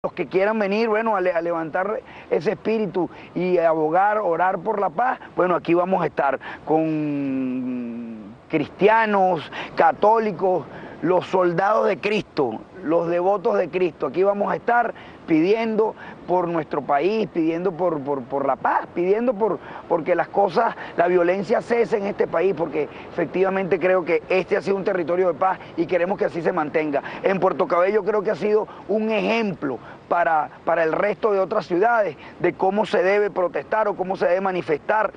Los que quieran venir, bueno, a levantar ese espíritu y abogar, orar por la paz, bueno, aquí vamos a estar con cristianos, católicos, los soldados de Cristo, los devotos de Cristo. Aquí vamos a estar pidiendo por nuestro país, pidiendo por la paz, pidiendo porque las cosas, la violencia cese en este país, porque efectivamente creo que este ha sido un territorio de paz y queremos que así se mantenga. En Puerto Cabello creo que ha sido un ejemplo para el resto de otras ciudades de cómo se debe protestar o cómo se debe manifestar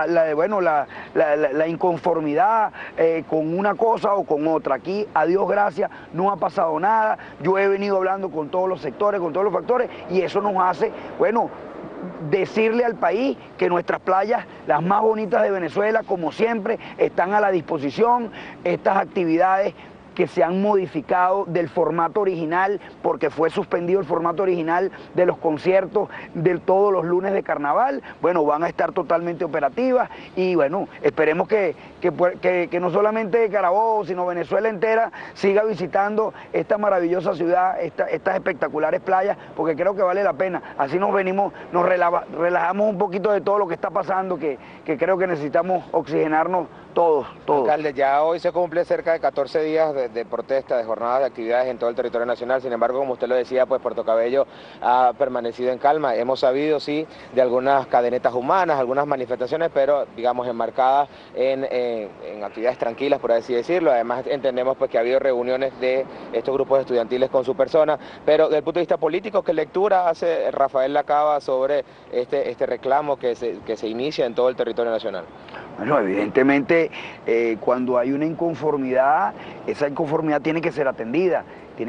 la inconformidad con una cosa o con otra. Aquí, a Dios gracias, no ha pasado nada. Yo he venido hablando con todos los sectores, con todos los factores, y eso nos hace, bueno, decirle al país que nuestras playas, las más bonitas de Venezuela, como siempre, están a la disposición. Estas actividades que se han modificado del formato original, porque fue suspendido el formato original de los conciertos de todos los lunes de carnaval, bueno, van a estar totalmente operativas y bueno, esperemos que no solamente Carabobo, sino Venezuela entera siga visitando esta maravillosa ciudad, estas espectaculares playas, porque creo que vale la pena. Así nos venimos, nos relajamos un poquito de todo lo que está pasando, que creo que necesitamos oxigenarnos todos. Alcalde, ya hoy se cumple cerca de 14 días de protesta, de jornadas de actividades en todo el territorio nacional. Sin embargo, como usted lo decía, pues Puerto Cabello ha permanecido en calma. Hemos sabido, sí, de algunas cadenetas humanas, algunas manifestaciones, pero digamos enmarcadas en actividades tranquilas, por así decirlo. Además, entendemos pues que ha habido reuniones de estos grupos estudiantiles con su persona. Pero desde el punto de vista político, ¿qué lectura hace Rafael Lacaba sobre este reclamo que se inicia en todo el territorio nacional? Bueno, evidentemente cuando hay una inconformidad, esa inconformidad tiene que ser atendida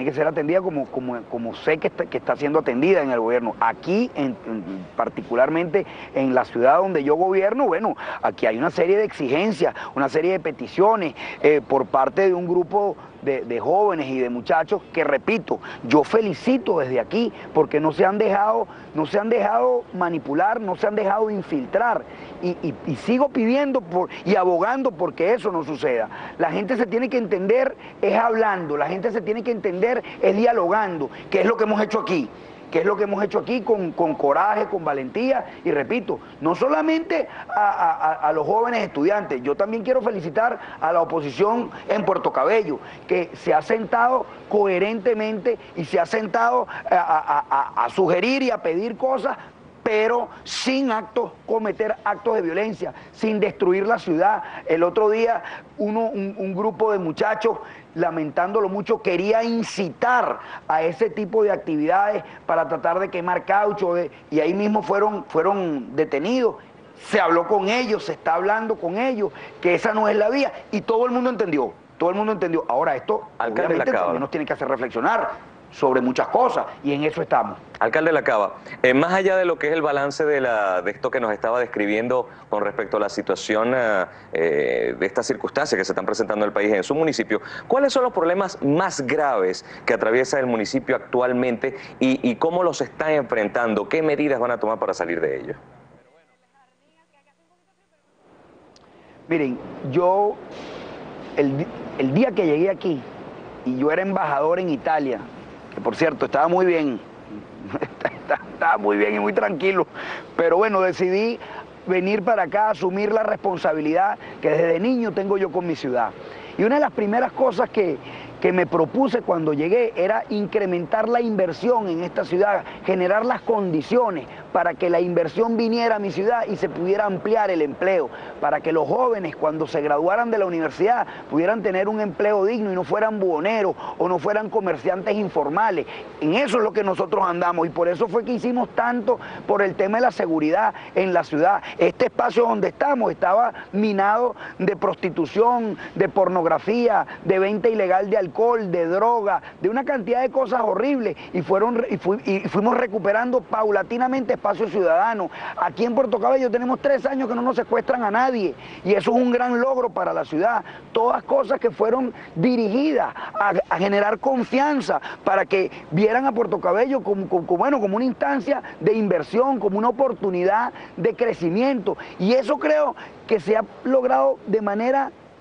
como sé que está siendo atendida en el gobierno. Aquí, particularmente en la ciudad donde yo gobierno, bueno, aquí hay una serie de exigencias, una serie de peticiones por parte de un grupo de jóvenes y de muchachos que, repito, yo felicito desde aquí porque no se han dejado manipular, no se han dejado infiltrar y sigo pidiendo y abogando porque eso no suceda. La gente se tiene que entender es hablando, la gente se tiene que entender es dialogando, que es lo que hemos hecho aquí. Con coraje, con valentía, y repito, no solamente a los jóvenes estudiantes, yo también quiero felicitar a la oposición en Puerto Cabello, que se ha sentado coherentemente y se ha sentado a sugerir y a pedir cosas, pero sin cometer actos de violencia, sin destruir la ciudad. El otro día un grupo de muchachos, lamentándolo mucho, quería incitar a ese tipo de actividades para tratar de quemar caucho, y ahí mismo fueron detenidos. Se habló con ellos, se está hablando con ellos, que esa no es la vía, y todo el mundo entendió. Ahora esto, Alcalde obviamente, Lacaba, también nos tiene que hacer reflexionar sobre muchas cosas, y en eso estamos. Alcalde Lacaba, más allá de lo que es el balance de esto que nos estaba describiendo con respecto a la situación de estas circunstancias que se están presentando en el país, en su municipio, ¿cuáles son los problemas más graves que atraviesa el municipio actualmente y cómo los están enfrentando? ¿Qué medidas van a tomar para salir de ellos? Miren, yo el día que llegué aquí, y yo era embajador en Italia, que por cierto estaba muy bien, estaba muy bien y muy tranquilo, pero bueno, decidí venir para acá, asumir la responsabilidad que desde niño tengo yo con mi ciudad. Y una de las primeras cosas que me propuse cuando llegué era incrementar la inversión en esta ciudad, generar las condiciones para que la inversión viniera a mi ciudad y se pudiera ampliar el empleo, para que los jóvenes cuando se graduaran de la universidad pudieran tener un empleo digno y no fueran buhoneros o no fueran comerciantes informales. En eso es lo que nosotros andamos, y por eso fue que hicimos tanto por el tema de la seguridad en la ciudad. Este espacio donde estamos estaba minado de prostitución, de pornografía, de venta ilegal de alcohol, de droga, de una cantidad de cosas horribles, y fuimos recuperando paulatinamente espacio ciudadano. Aquí en Puerto Cabello tenemos 3 años que no nos secuestran a nadie, y eso es un gran logro para la ciudad. Todas cosas que fueron dirigidas a generar confianza para que vieran a Puerto Cabello como una instancia de inversión, como una oportunidad de crecimiento, y eso creo que se ha logrado de manera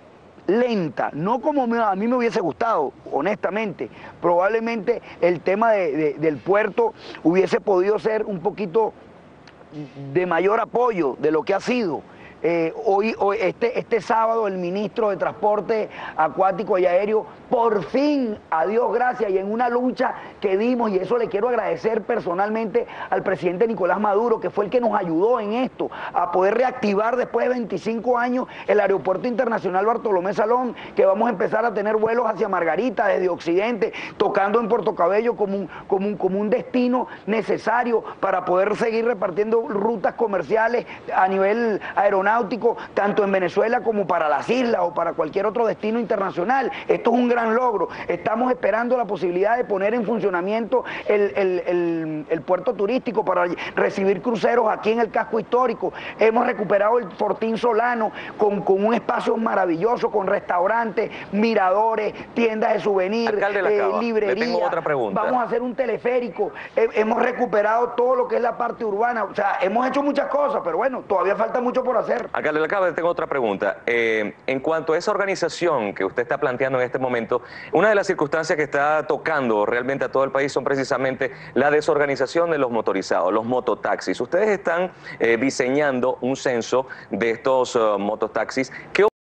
lenta, no como a mí me hubiese gustado, honestamente. Probablemente el tema del puerto hubiese podido ser un poquito de mayor apoyo de lo que ha sido. Hoy este sábado el ministro de Transporte Acuático y Aéreo, por fin, a Dios gracias, y en una lucha que dimos, y eso le quiero agradecer personalmente al presidente Nicolás Maduro, que fue el que nos ayudó en esto, a poder reactivar después de 25 años el Aeropuerto Internacional Bartolomé Salón, que vamos a empezar a tener vuelos hacia Margarita desde Occidente, tocando en Puerto Cabello como un destino necesario para poder seguir repartiendo rutas comerciales a nivel aeronáutico, tanto en Venezuela como para las islas o para cualquier otro destino internacional. Esto es un gran logro. Estamos esperando la posibilidad de poner en funcionamiento el puerto turístico para recibir cruceros aquí en el casco histórico. Hemos recuperado el Fortín Solano con un espacio maravilloso, con restaurantes, miradores, tiendas de souvenir, librerías. Le tengo otra pregunta. Vamos a hacer un teleférico. Hemos recuperado todo lo que es la parte urbana. O sea, hemos hecho muchas cosas, pero bueno, todavía falta mucho por hacer. Alcalde Lacabe, tengo otra pregunta. En cuanto a esa organización que usted está planteando en este momento, una de las circunstancias que está tocando realmente a todo el país son precisamente la desorganización de los motorizados, los mototaxis. Ustedes están diseñando un censo de estos mototaxis. ¿Qué